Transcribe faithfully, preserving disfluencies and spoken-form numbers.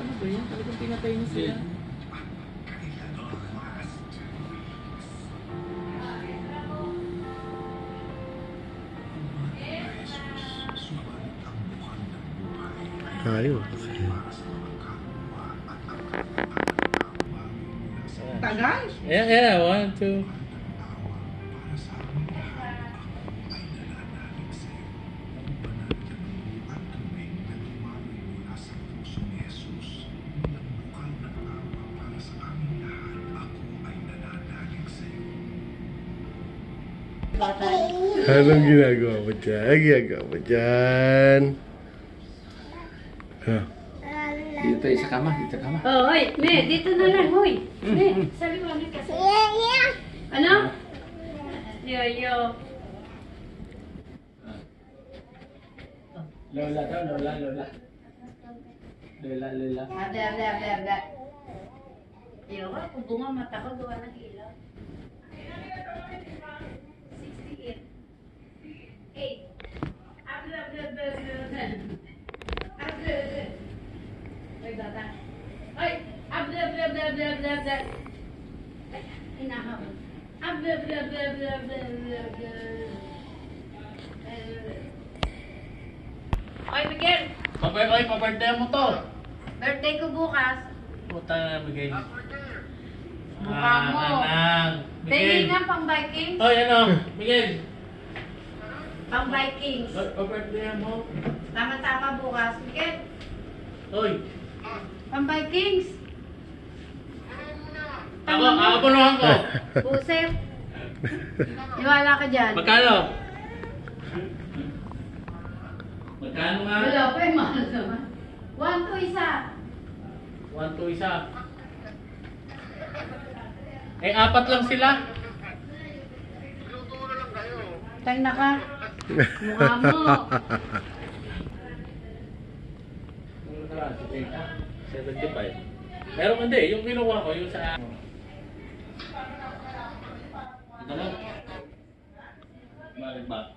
Ano ba yan? Talagang pinatay niya sila. Ayun. Tagal? Yeah, yeah, one, two. Anong ginagawa mo dyan? Anong ginagawa mo dyan? Huh? Dito tayo sa kama, dito sa kama. Oh, hoy, me, dito na lang, hoy. Me, sabi mo, ano kasi? Ano? Yo, yo. Lola daw, lola, lola. Lola, lola. Ade, ade, ade, ade. Yo, kung bunga mata ko, gawa ng ilaw. sixty-eight. eight. Able, able, able, able. Able, able. Ay, bata. Ay, able, able, able, able, able, able. Ay, hinahabol. Able, able, able, able, able, able. Oy, Miguel. Papay, oy, pa-birthday mo to. Birthday ko bukas. Puta na, Miguel. Mukha mo. Anang. Tingin nga pang Vikings. Oy, ano? Miguel. Pang Vikings. Oy, pa-birthday mo. Tama-tama bukas. Miguel, Oy. pang Vikings. Ako, ako punuhan ko. Puset. Iwala ka dyan. Magkano? Magkano nga? Wala pa yung mahal naman. One to isa. One, two, isa. Eh, apat lang sila. Tang na ka. Mukha mo. seventy-five. Pero hindi, yung kinuha ko, yung sa... Ito mo. Bakit ba?